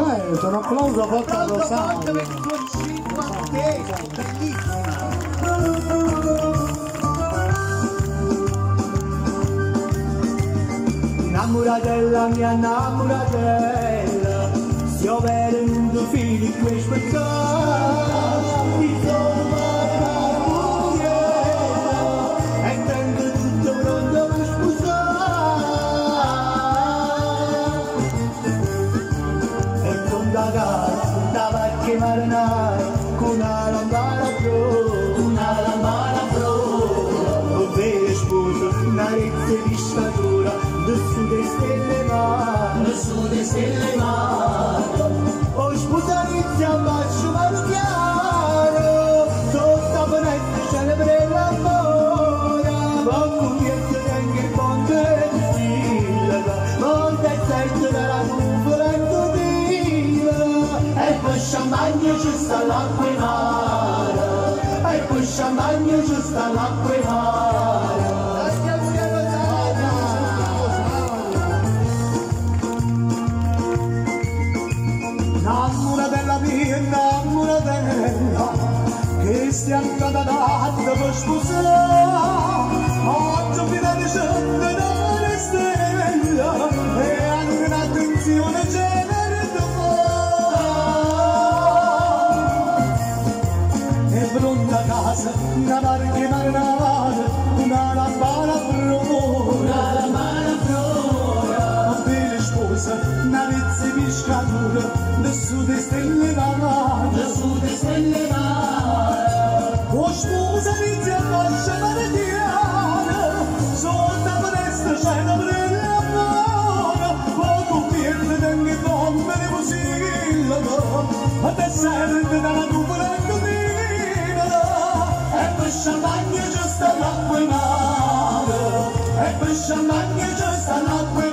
Sono applauso forte a Applauso Rosario. forte per il tuo cinquantesimo, bellissima. Innamoratella, mia innamoratella, stiamo avendo figli qui spettacoli. Ti sono mariella e tengo tutto pronto per sposare. E con da casa, da vecchia marinai, con una lampada pro, una lampada pro. Ovvero sposo, una rete di statura, su dei stelle mare, su dei stelle mare. O sposa inizia a bacio mano chiaro, sotto venezia celebre l'amore. Ma con niente tengo il ponte di Silla, monte e sette della nuvola in codina. E poi champagne ci sta l'acqua in mare, e poi champagne ci sta l'acqua in mare. Innamoratella mia, innamoratella, che stiamo cantando per sposare. Oggi fino di scende dalle stelle e hanno un'attenzione genere di fare. E pronta a casa, una barca marinara, una lampada prora, una lampada prora. Ma bene sposa, una vezza di pescatura, su de stelle mare, su de stelle mare. O sposa inizia a fascia maritiana, sotto a finestra c'è una brilla buona. Poco niente tengo bombe di musilla, a te serve dalla nuvola in codina. E per champagne ci sta l'acqua in mare, e per champagne ci sta l'acqua in mare.